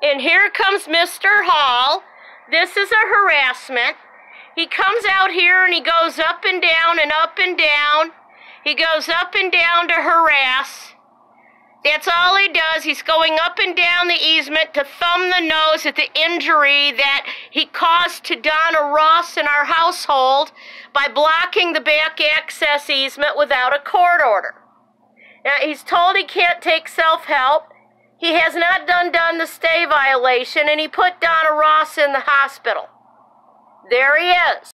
And here comes Mr. Hall. This is a harassment. He comes out here and he goes up and down and up and down. He goes up and down to harass. That's all he does. He's going up and down the easement to thumb the nose at the injury that he caused to Donna Ross in our household by blocking the back access easement without a court order. Now, he's told he can't take self-help. He has not done the stay violation, and he put Donna Ross in the hospital. There he is.